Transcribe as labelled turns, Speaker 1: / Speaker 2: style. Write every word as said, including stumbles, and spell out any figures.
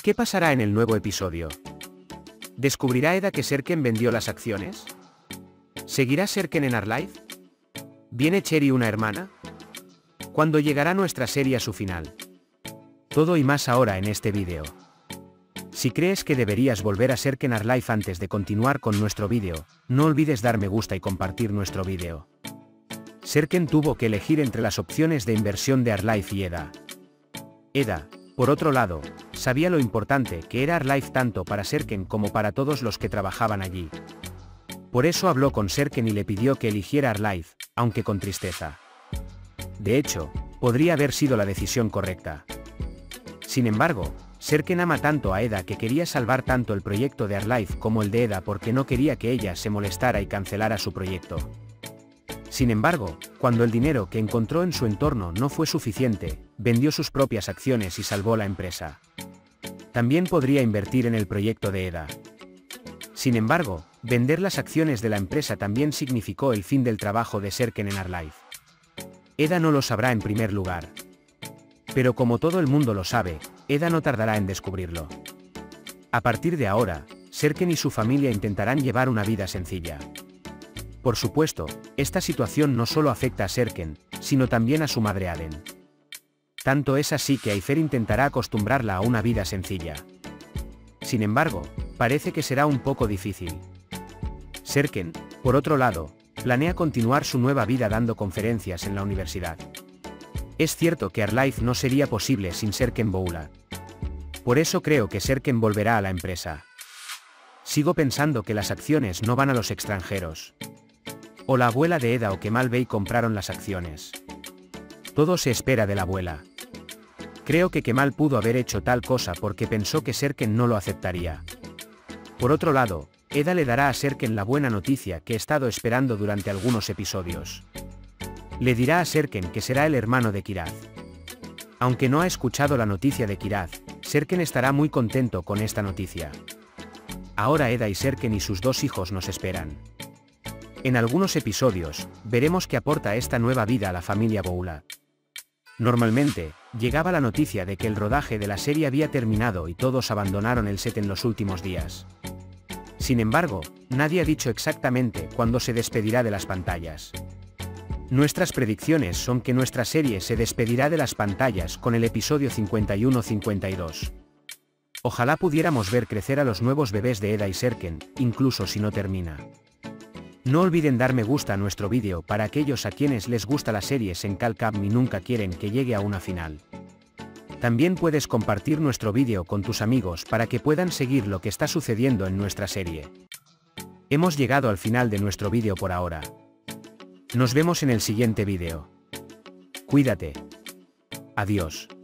Speaker 1: ¿Qué pasará en el nuevo episodio? ¿Descubrirá Eda que Serken vendió las acciones? ¿Seguirá Serken en Arlife? ¿Viene Cherry una hermana? ¿Cuándo llegará nuestra serie a su final? Todo y más ahora en este vídeo. Si crees que deberías volver a Serken Arlife antes de continuar con nuestro vídeo, no olvides dar me gusta y compartir nuestro vídeo. Serken tuvo que elegir entre las opciones de inversión de Arlife y Eda. Eda, por otro lado, sabía lo importante que era Arlife tanto para Serken como para todos los que trabajaban allí. Por eso habló con Serken y le pidió que eligiera Arlife, aunque con tristeza. De hecho, podría haber sido la decisión correcta. Sin embargo, Serken ama tanto a Eda que quería salvar tanto el proyecto de Arlife como el de Eda porque no quería que ella se molestara y cancelara su proyecto. Sin embargo, cuando el dinero que encontró en su entorno no fue suficiente, vendió sus propias acciones y salvó la empresa. También podría invertir en el proyecto de Eda. Sin embargo, vender las acciones de la empresa también significó el fin del trabajo de Serken en Arlife. Eda no lo sabrá en primer lugar. Pero como todo el mundo lo sabe, Eda no tardará en descubrirlo. A partir de ahora, Serken y su familia intentarán llevar una vida sencilla. Por supuesto, esta situación no solo afecta a Serken, sino también a su madre Aden. Tanto es así que Aifer intentará acostumbrarla a una vida sencilla. Sin embargo, parece que será un poco difícil. Serken, por otro lado, planea continuar su nueva vida dando conferencias en la universidad. Es cierto que Arlife no sería posible sin Serken Boulat. Por eso creo que Serken volverá a la empresa. Sigo pensando que las acciones no van a los extranjeros. O la abuela de Eda o Kemal Bey compraron las acciones. Todo se espera de la abuela. Creo que Kemal pudo haber hecho tal cosa porque pensó que Serken no lo aceptaría. Por otro lado, Eda le dará a Serken la buena noticia que he estado esperando durante algunos episodios. Le dirá a Serken que será el hermano de Kiraz. Aunque no ha escuchado la noticia de Kiraz, Serken estará muy contento con esta noticia. Ahora Eda y Serken y sus dos hijos nos esperan. En algunos episodios, veremos qué aporta esta nueva vida a la familia Boulat. Normalmente, llegaba la noticia de que el rodaje de la serie había terminado y todos abandonaron el set en los últimos días. Sin embargo, nadie ha dicho exactamente cuándo se despedirá de las pantallas. Nuestras predicciones son que nuestra serie se despedirá de las pantallas con el episodio cincuenta y uno cincuenta y dos. Ojalá pudiéramos ver crecer a los nuevos bebés de Eda y Serken, incluso si no termina. No olviden dar me gusta a nuestro vídeo para aquellos a quienes les gusta la serie en Calcam y nunca quieren que llegue a una final. También puedes compartir nuestro vídeo con tus amigos para que puedan seguir lo que está sucediendo en nuestra serie. Hemos llegado al final de nuestro vídeo por ahora. Nos vemos en el siguiente vídeo. Cuídate. Adiós.